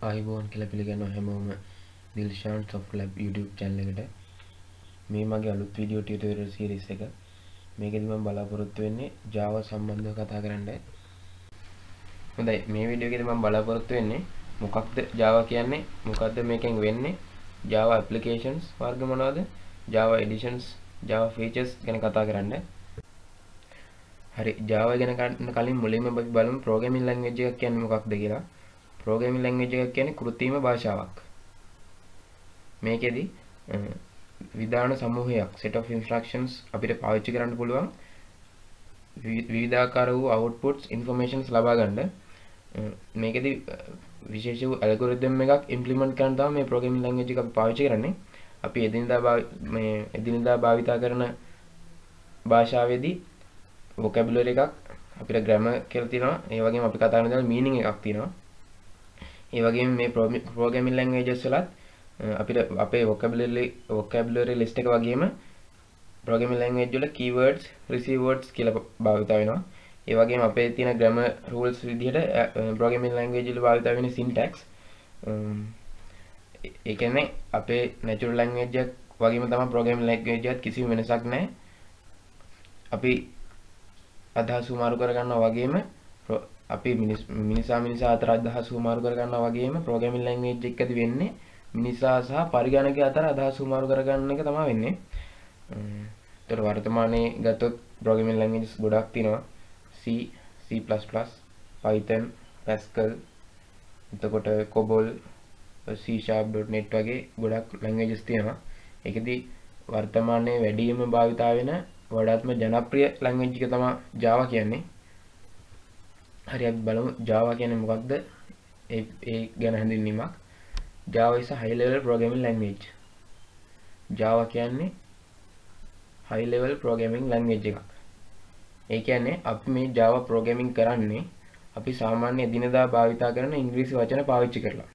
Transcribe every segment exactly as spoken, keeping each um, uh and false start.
ආයිබෝන් කියලා පිළිගන්නවා හැමෝම DilshanSoft Lab YouTube channel එකට. මේ මගේ අලුත් වීඩියෝ ටියුටෝරියල් සීරීස් එක. මේකෙදි මම බලාපොරොත්තු වෙන්නේ Java සම්බන්ධව කතා කරන්න. හොඳයි, මේ වීඩියෝ එකේදී මම බලාපොරොත්තු වෙන්නේ මොකක්ද Java කියන්නේ, මොකක්ද මේකෙන් වෙන්නේ, Java applications වර්ග මොනවද, Java editions, Java features ගැන කතා කරන්න. හරි, Java ගැන කලින් මුලින්ම අපි බලමු programming language එකක් කියන්නේ මොකක්ද කියලා. Programming language එකක් කියන්නේ කෘත්‍රිම භාෂාවක්. මේකෙදි විධාන සමූහයක් set of instructions අපිට පාවිච්චි කරන්න පුළුවන් විවිධාකාර වූ outputs informations ලබා ගන්න. මේකෙදි විශේෂ වූ algorithm එකක් implement කරන්න තමයි මේ programming language එක අපි පාවිච්චි කරන්නේ. අපි එදිනදා මේ එදිනදා භාවිතා කරන භාෂාවේදී vocabulary එකක් අපිට grammar කියලා තියෙනවා. ඒ වගේම අපි කතා කරන දේ meaning එකක් තියෙනවා. ඒ වගේම මේ programming languages වලත් අපිට අපේ vocabulary vocabulary list එක වගේම programming language වල keywords, receive words කියලා භාවිත වෙනවා. ඒ වගේම අපේ තියෙන grammar rules විදිහට programming language වල භාවිත වෙන syntax ඒ කියන්නේ අපේ natural language එක වගේම තමයි programming language එකත් කිසිම වෙනසක් නැහැ. අපි අදහස් උමාරු කර ගන්නවා වගේම අපි මිනිසා මිනිසා අතර අදහස් උමාරු කර ගන්නවා වගේම programming language එකකදී වෙන්නේ මිනිසා සහ පරිගණකයා අතර අදහස් උමාරු කර ගන්න එක තමයි වෙන්නේ. ඒතර වර්තමානයේ ගත්තොත් programming languages ගොඩක් තියෙනවා. C, C++, Python, Pascal, එතකොට COBOL, C sharp dot net වගේ ගොඩක් languages තියෙනවා. ඒකෙදි වර්තමානයේ වැඩිම භාවිතා වෙන වඩාත්ම ජනප්‍රිය language එක තමයි Java කියන්නේ. හරි, අපි බලමු Java කියන්නේ මොකක්ද? ඒ ඒ ගැන හඳුන්වීමක්. Java is a high level programming language. Java කියන්නේ high level programming language එකක්. ඒ කියන්නේ අපි මේ Java programming කරන්නේ අපි සාමාන්‍ය දිනදා භාවිතා කරන ඉංග්‍රීසි වචන පාවිච්චි කරලා.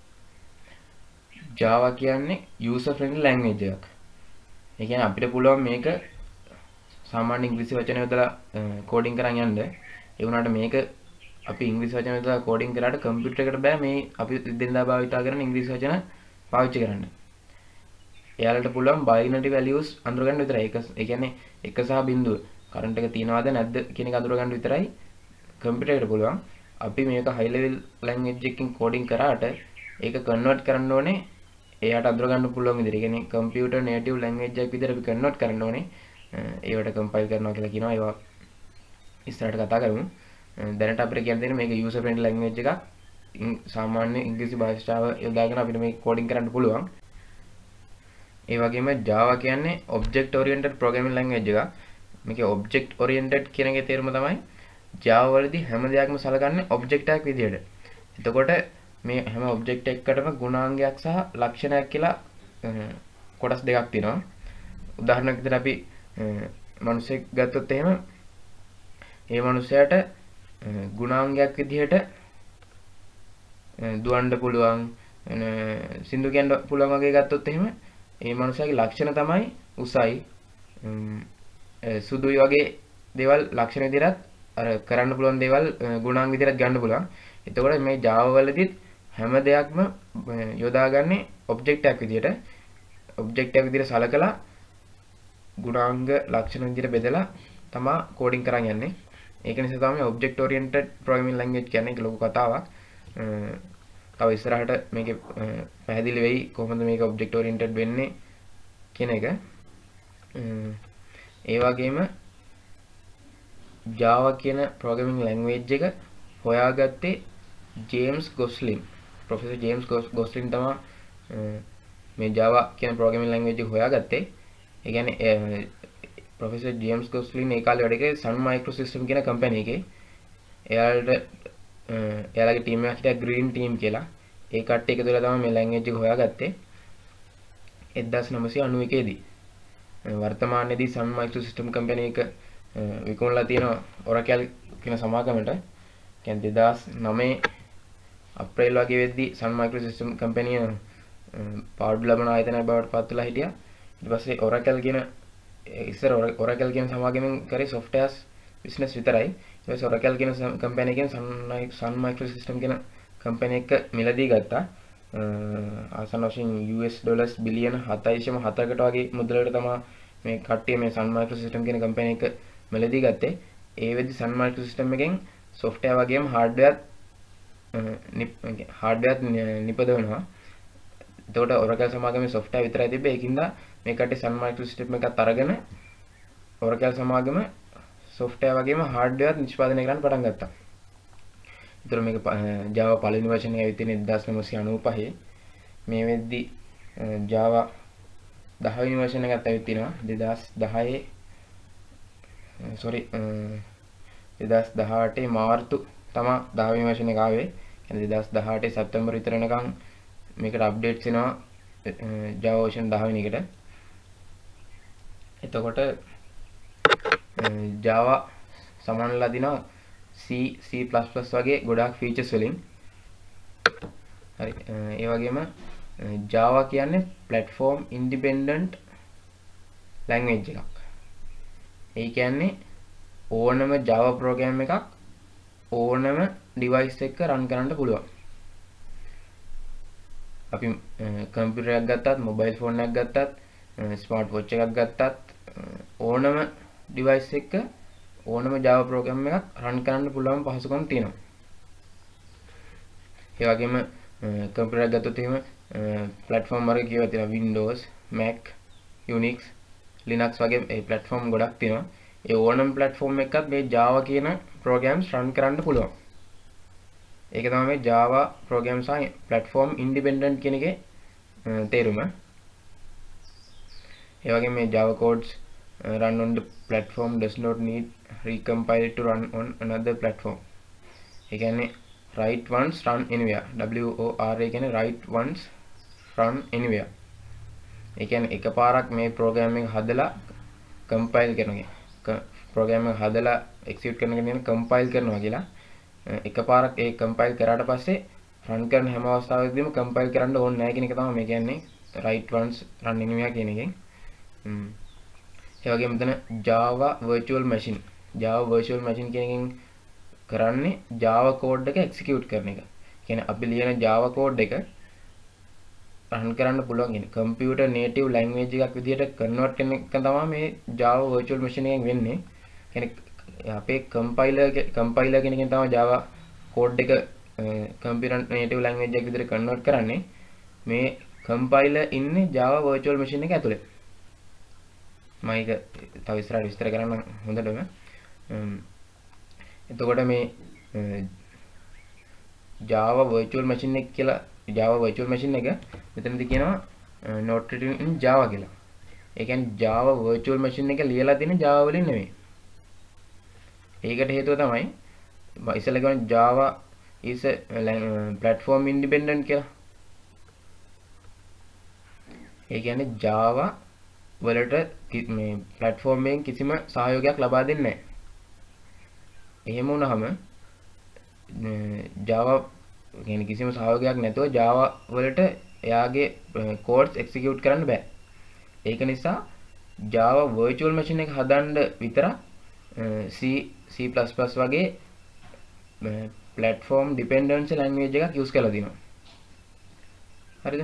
Java කියන්නේ user friendly language එකක්. ඒ කියන්නේ අපිට පුළුවන් මේක සාමාන්‍ය ඉංග්‍රීසි වචන යොදලා කෝඩින් කරන් යන්න. ඒ වුණාට මේක අපි ඉංග්‍රීසි වචන යොදලා කෝඩින් කරාට කම්පියුටර් එකට බෑ මේ අපි දිනදා භාවිතා කරන ඉංග්‍රීසි වචන පාවිච්චි කරන්න. එයාලට පුළුවන් binary values අඳුර ගන්න විතරයි. ඒක ඒ කියන්නේ එක සහ බිංදුව කරන්ට් එක තියනවාද නැද්ද කියන එක අඳුර ගන්න විතරයි කම්පියුටර් එකට පුළුවන්. අපි මේක high level language එකකින් කෝඩින් කරාට ඒක කන්වර්ට් කරන්න ඕනේ එයාට අඳුර ගන්න පුළුවන් විදිහට. ඒ කියන්නේ computer native language එකක් විදිහට අපි කන්වර්ට් කරන්න ඕනේ. ඒවට කම්පයිල් කරනවා කියලා කියනවා. ඒවා ඉස්සරහට කතා කරමු. දැනට අපිට කියන්න දෙන්නේ මේක user friendly language එකක්. සාමාන්‍ය ඉංග්‍රීසි භාෂාව යොදාගෙන අපිට මේක කෝඩින් කරන්න පුළුවන්. ඒ වගේම Java කියන්නේ object oriented programming language එකක්. මේකේ object oriented කියන එකේ තේරුම තමයි Java වලදී හැම දෙයක්ම සලකන්නේ object එකක් විදිහට. එතකොට මේ හැම object එකකටම ගුණාංගයක් සහ ලක්ෂණයක් කියලා කොටස් දෙකක් තියෙනවා. උදාහරණයක් විදිහට අපි මිනිසෙක් ගත්තොත් එහෙම ඒ මිනිසයාට ගුණාංගයක් විදිහට දුවන්න පුළුවන්, සින්දු කියන්න පුළුවන් වගේ ගත්තොත් එහෙම ඒ මිනිසයාගේ ලක්ෂණ තමයි උසයි, සුදුයි වගේ දේවල් ලක්ෂණ විදිහට අර කරන්න පුළුවන් දේවල් ගුණාංග විදිහට ගන්න පුළුවන්. එතකොට මේ Java වලදීත් හැම දෙයක්ම යොදාගන්නේ object එකක් විදිහට. object එකක් විදිහට සලකලා ගුණාංග ලක්ෂණ විදිහට බෙදලා තමයි කෝඩින් කරන් යන්නේ. ඒක නිසා තමයි object oriented programming language කියන්නේ. ඒක ලොකු කතාවක්. තව ඉස්සරහට මේකේ පැහැදිලි වෙයි කොහොමද මේක object oriented වෙන්නේ කියන එක. ඒ වගේම Java කියන programming language එක හොයාගත්තේ James Gosling. Professor James Gosling තමයි මේ Java කියන programming language එක හොයාගත්තේ. ඒ කියන්නේ ප්‍රොෆෙසර් ජේම්ස් ගොස්ලින් ඒ කාලේ වැඩ කරේ Sun Microsystem කියන කම්පැනි එකේ. එයාලට එයාලගේ ටීම් එකක් හිටියා Green Team කියලා. ඒ කට්ටිය එකතු වෙලා තමයි මේ language එක හොයාගත්තේ එක්දාස් නවසිය අනූ දී. වර්තමානයේදී Sun Microsystem කම්පැනි එක විකුණලා තියෙනවා Oracle කියන සමාගමට. කියන්නේ දෙදාස් නවය අප්‍රේල් වගේ වෙද්දී Sun Microsystem කම්පැනි පාඩු ලබන ආයතනයක් බවට පත් වෙලා හිටියා. ඊට පස්සේ Oracle කියන ඉස්සර Oracle කියන සමාගමෙන් කරේ softwares business විතරයි. ඊට පස්සේ Oracle කියන කම්පැනි එකෙන් Sun Microsystem කියන කම්පැනි එක මිලදී ගත්තා. ආසන්න වශයෙන් යූ එස් ඩොලර්ස් බිලියන හතයි දශම හතකට වගේ මුදලට තමයි මේ කට්ටිය මේ Sun Microsystem කියන කම්පැනි එක මිලදී ගත්තේ. ඒ වෙද්දි Sun Microsystem එකෙන් software වගේම hardware hardware නිපදවනවා. එතකොට Oracle සමාගමේ software විතරයි තිබ්බේ. ඒකින්ද මේ කට්ටිය Sun Microsystem එකත් අරගෙන Oracle සමාගම software වගේම hardware නිෂ්පාදනය කරන්න පටන් ගත්තා. ඒතර මේක Java පළවෙනි version එක ඇවිත් තියෙන එක්දාස් නවසිය අනූපහේ. මේ වෙද්දි Java දහ වෙනි version එකත් ඇවිත් තිනවා දෙදාස් දහයේ sorry දෙදාස් දහඅටේ මාර්තු තමයි දහ වෙනි version එක ආවේ. කියන්නේ දෙදාස් දහඅටේ සැප්තැම්බර් විතර වෙනකන් මේකට අප්ඩේට්ස් එනවා Java version දහ වෙනි එකට. එතකොට Java සමානලා දිනවා C C++ වගේ ගොඩාක් ෆීචර්ස් වලින්. හරි ඒ වගේම Java කියන්නේ platform independent language එකක්. ඒ කියන්නේ ඕනම Java program එකක් ඕනම device එකක run කරන්න පුළුවන්. අපි computer එකක් ගත්තත්, mobile phone එකක් ගත්තත්, smart watch එකක් ගත්තත් ඕනම device එකක ඕනම Java program එකක් run කරන්න පුළුවන් පහසුකම් තියෙනවා. ඒ වගේම computer එකක් ගත්තොත් එහෙම platform වර්ග කියවා තියෙනවා Windows, Mac, Unix, Linux වගේ ඒ platform ගොඩක් තියෙනවා. ඒ ඕනම platform එකකත් මේ Java කියන programs run කරන්න පුළුවන්. ඒක තමයි මේ Java programs සහ platform independent කියන එකේ තේරුම. ඒ වගේම මේ Java codes uh, run on the platform does not need recompile to run on another platform. ඒ කියන්නේ write once run anywhere. W O R A කියන්නේ write once run anywhere. ඒ කියන්නේ එකපාරක් මේ program එක හදලා compile කරනවා. program එක හදලා execute කරන එක කියන්නේ compile කරනවා කියලා. එකපාරක් ඒ compile කරාට පස්සේ run කරන හැම අවස්ථාවකදීම compile කරන්න ඕනේ නැහැ කියන එක තමයි මේ කියන්නේ write once run anywhere කියන එකෙන්. ඒ වගේම මෙතන Java virtual machine Java virtual machine කියන එකෙන් කරන්නේ Java code එක execute කරන එක. කියන්නේ අපි ලියන Java code එක run කරන්න පුළුවන් කියන්නේ computer native language එකක් විදිහට convert කරන එක තමයි මේ Java virtual machine එකෙන් වෙන්නේ. කියන්නේ අපේ compiler compiler කියන එකෙන් තමයි Java code එක computer native language එකක් විදිහට convert කරන්නේ. මේ compiler ඉන්නේ Java virtual machine එක ඇතුලේ. මම ඒක තව ඉස්සරහට විස්තර කරන්න හොඳටම. එතකොට මේ Java virtual machine එක කියලා Java virtual machine එක මෙතනදී කියනවා not written in Java කියලා. ඒ කියන්නේ Java virtual machine එක ලියලා තියෙන Java වලින් නෙමෙයි. ඒකට හේතුව තමයි ඉස්සෙල්ලා කියන Java is a platform independent කියලා. ඒ කියන්නේ Java වලට මේ platform එකෙන් කිසිම සහයෝගයක් ලබා දෙන්නේ නැහැ. එහෙම වුණාම Java කියන්නේ කිසිම සහයෝගයක් නැතුව Java වලට එයාගේ codes execute කරන්න බෑ. ඒක නිසා Java virtual machine එක හදන්න විතරක් C C++ වගේ platform dependency language එකක් use කරලා දිනවා. හරිද?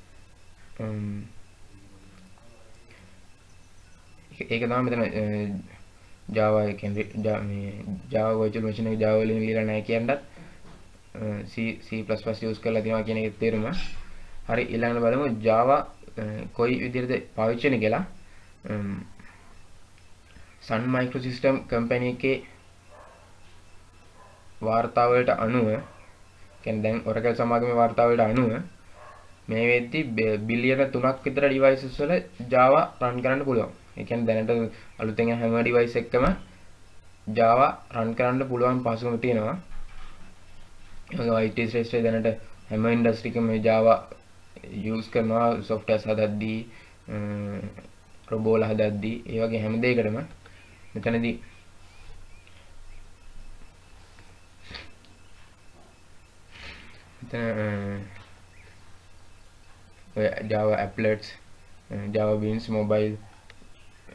ඒක තමයි මෙතන Java කියන්නේ මේ Java virtual machine එක Java වලින් ලියලා නැහැ කියනවත් C C++ use කරලා තියෙනවා කියන එකේ තේරුම. හරි ඊළඟට බලමු Java කොයි විදිහටද පාවිච්චි වෙන්නේ කියලා. Sun Microsystem company එකේ වාර්තාවලට අනුව කියන්නේ දැන් Oracle සමාගමේ වාර්තාවලට අනුව මේ වෙද්දි බිලියන තුනක් විතර devices වල Java run කරන්න පුළුවන්. ඒ කියන්නේ දැනට අලුතෙන් හැම device එකකම Java run කරන්න පුළුවන් පහසුකම තියෙනවා. ඒ වගේ I T ශ්‍රේෂ්ඨය දැනට හැම industry එකම මේ Java use කරනවා software හදද්දී robot හදද්දී ඒ වගේ හැම දෙයකටම මෙතනදී මෙතන Java applets, Java Beans, mobile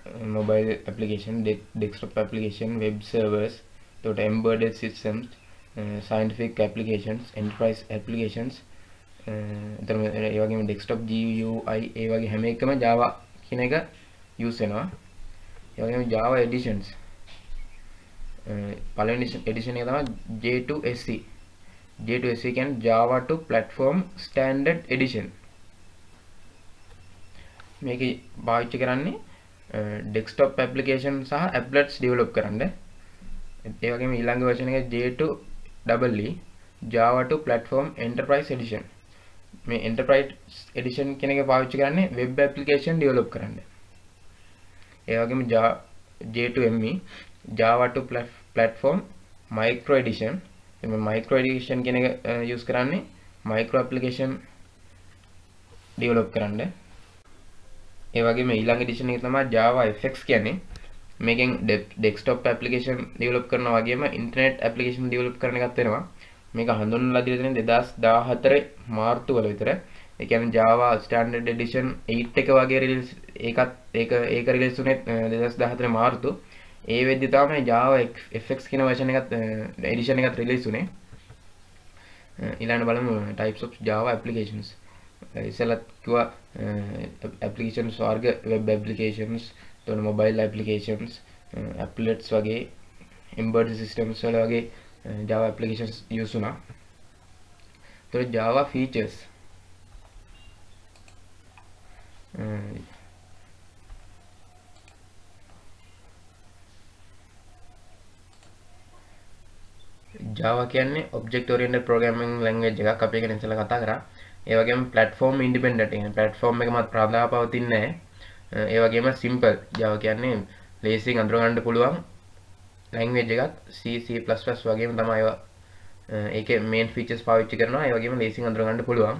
mobile application, de desktop application, web servers, embedded systems, scientific applications, enterprise applications, එතන ඒ වගේම desktop G U I ඒ වගේ හැම එකම Java කියන එක use වෙනවා. ඒ වගේම Java editions පළවෙනි edition එක තමයි J two S E. J two S E කියන්නේ Java to Platform Standard Edition. මේක පාවිච්චි කරන්නේ desktop application සහ applets develop කරන්න. ඒ වගේම ඊළඟ version එක J two E E Java to Platform Enterprise Edition. මේ Enterprise Edition කියන එක පාවිච්චි කරන්නේ web application develop කරන්න. ඒ වගේම J two M E Java to Platform Micro Edition. මේ Micro Edition කියන එක use කරන්නේ micro application develop කරන්න. ඒ වගේම ඊළඟ edition එක තමයි Java F X කියන්නේ. මේකෙන් desktop application develop කරනවා වගේම internet application develop කරන එකක් වෙනවා. මේක හඳුන්වලා දීලා තියෙන්නේ දෙදාස් දාහතර මාර්තු වල විතර. ඒ කියන්නේ Java standard edition eight එක වගේ release ඒකත් ඒක ඒක release උනේ දෙදාස් දාහතර මාර්තු. ඒ වෙද්දි තමයි Java F X කියන version එකත් edition එකත් release උනේ. ඊළඟට බලමු types of Java applications. ඉස්සෙල්ලත් කිව්වා applications වර්ග web applications, then mobile applications, applets වගේ embedded systems වල වගේ Java applications use වුණා. ඒතර Java features Java කියන්නේ object oriented programming language එකක්. අපි ඒක ඉස්සෙල්ලා කතා කරා. ඒ වගේම platform independent කියන්නේ platform එකමත් ප්‍රාදාව පවතින්නේ නැහැ. ඒ වගේම simple Java කියන්නේ ලේසියෙන් අඳුර ගන්න පුළුවන් language එකක්. C C plus plus වගේම තමයි ඒවා ඒකේ main features පාවිච්චි කරනවා. ඒ වගේම ලේසියෙන් අඳුර ගන්න පුළුවන්.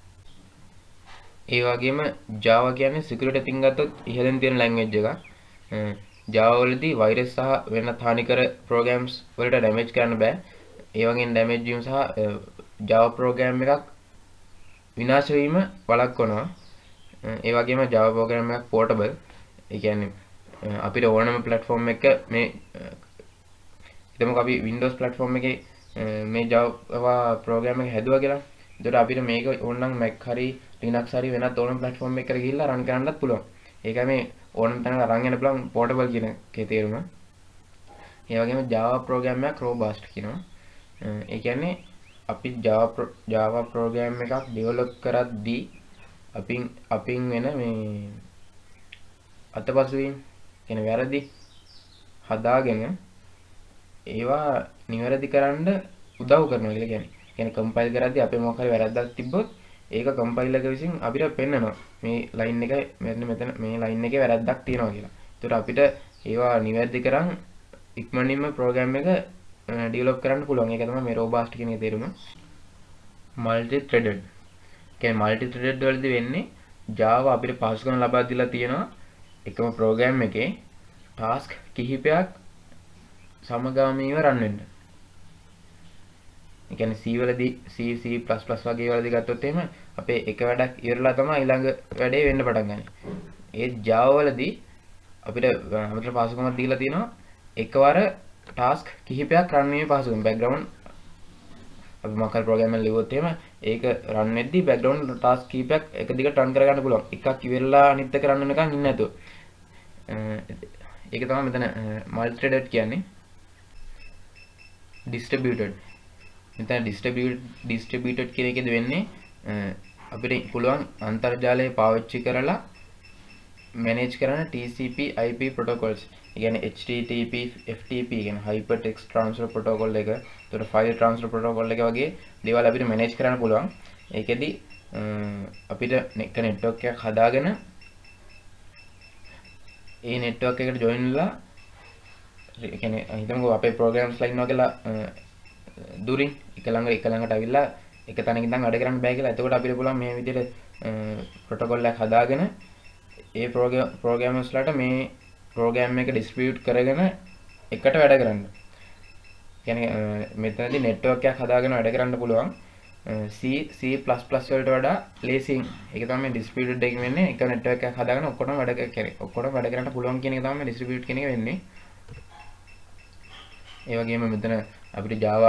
ඒ වගේම Java කියන්නේ security අතින් ගත්තොත් ඉහළින් තියෙන language එකක්. Java වලදී virus සහ වෙනත් හානිකර programs වලට damage කරන්න බෑ. ඒ වගේම damage වීම සහ Java program එකක් විනාශ වීම වළක්වනවා. ඒ වගේම Java program එකක් portable. ඒ කියන්නේ අපිට ඕනම platform එක මේ හිතමුකෝ අපි Windows platform එකේ මේ Java program එක හැදුවා කියලා. එතකොට අපිට මේක ඕනනම් Mac හරි Linux හරි වෙනත් ඕනම platform එකකට ගිහිල්ලා run කරන්නත් පුළුවන්. ඒකයි මේ ඕනම තැනක අරන් යන්න පුළුවන් portable කියන එකේ තේරුම. ඒ වගේම Java program එකක් robust කියනවා. ඒ කියන්නේ අපි Java Java program එකක් develop කරද්දී අපින් අපින් වෙන මේ අතපසුවීම් කියන වැරදි හදාගෙන ඒවා නිවැරදි කරන්න උදව් කරනවා කියලා කියන්නේ. කියන්නේ compile කරද්දී අපේ මොකක් හරි වැරද්දක් තිබ්බොත් ඒක compiler එක විසින් අපිට පෙන්නනවා. මේ line එක මෙන්න මෙතන මේ line එකේ වැරද්දක් තියෙනවා කියලා. ඒතකොට අපිට ඒවා නිවැරදි කරන් ඉක්මනින්ම program එක develop කරන්න පුළුවන්. ඒක තමයි මේ robust කියන එකේ තේරුම. multi threaded. කියන්නේ multi threaded වලදී වෙන්නේ Java අපිට පහසුකම් ලබා දීලා තියෙනවා එකම program එකේ task කිහිපයක් සමගාමීව run වෙන්න. ඒ කියන්නේ C වලදී C C plus plus වගේ වලදී ගත්තොත් එහෙම අපේ එක වැඩක් ඉවරලා තමයි ඊළඟ වැඩේ වෙන්න පටන් ගන්නේ. ඒ Java වලදී අපිට අපිට පහසුකමක් දීලා තියෙනවා එකවර task කිහිපයක් run වීමේ පහසුකම්. background අපි මොකක් හරි program එක ලියුවොත් එහෙම ඒක run වෙද්දී background task කිහිපයක් එක දිගට run කරගන්න පුළුවන්. එකක් ඉවරලා අනිත් එක run වෙනකන් ඉන්නේ නැතුව. ඒක තමයි මෙතන multi-threaded කියන්නේ. distributed. මෙතන distributed distributed කියන එකේද වෙන්නේ අපිට පුළුවන් අන්තර්ජාලය පාවිච්චි කරලා manage කරන T C P I P protocols. ඒ කියන්නේ H T T P F T P කියන්නේ hypertext transfer protocol එක, ඒතර file transfer protocol එක වගේ දේවල් අපිට manage කරන්න පුළුවන්. ඒකෙදි අපිට එක network එකක් හදාගෙන ඒ network එකට join වෙලා ඒ කියන්නේ හිතමුකෝ අපේ programs ලා ඉන්නවා කියලා දුරින් එක ළඟ එක ළඟට අවිල්ලා එක තැනකින් ඉඳන් වැඩ කරන්න බෑ කියලා. එතකොට අපිට පුළුවන් මේ විදිහට protocol එකක් හදාගෙන ඒ programmers ලාට මේ program එක distribute කරගෙන එකට වැඩ කරන්න. කියන්නේ මෙතනදී network එකක් හදාගෙන වැඩ කරන්න පුළුවන්. C C plus plus වලට වඩා ලේසියෙන්. ඒක තමයි distributed එකකින් වෙන්නේ. එක network එකක් හදාගෙන ඔක්කොටම වැඩ කරන්නේ. ඔක්කොටම වැඩ කරන්න පුළුවන් කියන එක තමයි distributed කියන එක වෙන්නේ. ඒ වගේම මෙතන අපිට Java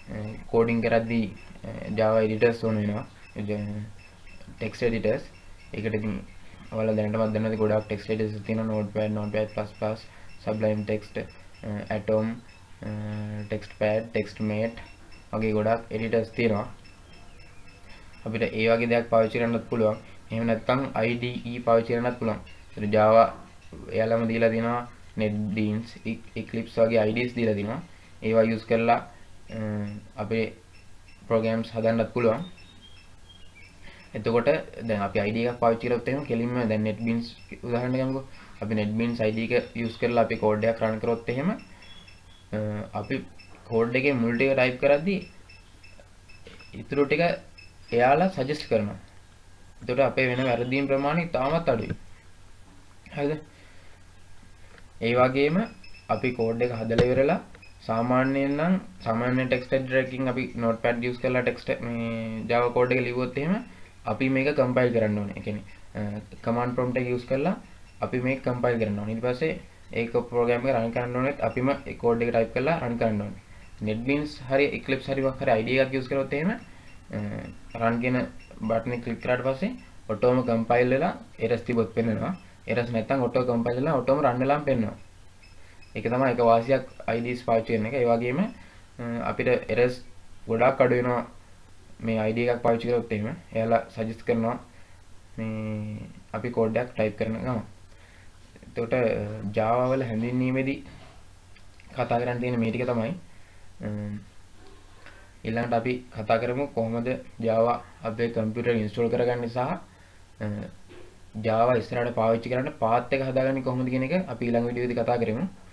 කෝඩින් කරද්දී Java editors ඕන වෙනවා. text editors. ඒකට ඉතින් ඔයාලා දැනටමත් දන්නවද ගොඩාක් text editors තියෙනවා. Notepad, Notepad plus plus, Sublime Text, Atom, TextPad, TextMate වගේ ගොඩාක් editors තියෙනවා. අපිට ඒ වගේ දෙයක් පාවිච්චි කරන්නත් පුළුවන්. එහෙම නැත්නම් I D E පාවිච්චි කරන්නත් පුළුවන්. ඒතර Java එයාලම දීලා තියෙනවා NetBeans, Eclipse වගේ I Ds දීලා තියෙනවා. ඒවා use කරලා අපේ programs හදන්නත් පුළුවන්. එතකොට දැන් අපි I D එකක් පාවිච්චි කරොත් එහෙම කෙලින්ම දැන් NetBeans උදාහරණයක් ගමුකෝ. අපි NetBeans I D එක use කරලා අපි code එකක් run කරොත් එහෙම අපි code එකේ මුල් ටික type කරද්දී ඊටු ටික එයාලා suggest කරනවා. එතකොට අපේ වෙන වැරදීම් ප්‍රමාණය තාමත් අඩුයි. හරිද? ඒ වගේම අපි code එක හදලා ඉවරලා සාමාන්‍යයෙන් නම් සාමාන්‍ය text editor එකකින් අපි notepad use කරලා text මේ Java code එක ලියුවොත් එහෙම අපි මේක compile කරන්න ඕනේ. ඒ කියන්නේ command prompt එක use කරලා අපි මේක compile කරන්න ඕනේ. ඊට පස්සේ ඒක program එක run කරන්න ඕනෙත් අපිම ඒ code එක type කරලා run කරන්න ඕනේ. NetBeans හරි Eclipse හරි වක් හරි I D එකක් use කරොත් එහෙම run කියන button එක click කරාට පස්සේ auto compile වෙලා errors තිබොත් පෙන්නනවා. errors නැත්නම් auto compile වෙලා auto run වෙලාම පෙන්නනවා. ඒක තමයි එක වාසියක් I Ds පාවිච්චි කරන එක. ඒ වගේම අපිට errors ගොඩාක් අඩු වෙනවා මේ I D එකක් පාවිච්චි කරොත් එහෙම. එයාලා suggest කරනවා මේ අපි code එකක් type කරන ගමන්. එතකොට Java වල හැඳින්වීමේදී කතා කරන්න තියෙන මේ ටික තමයි. ඊළඟට අපි කතා කරමු කොහොමද Java අපේ කම්පියුටර් ඉන්ස්ටෝල් කරගන්නේ සහ Java ඉස්සරහට පාවිච්චි කරන්න path එක හදාගන්නේ කොහොමද කියන එක අපි ඊළඟ වීඩියෝෙදී කතා කරමු.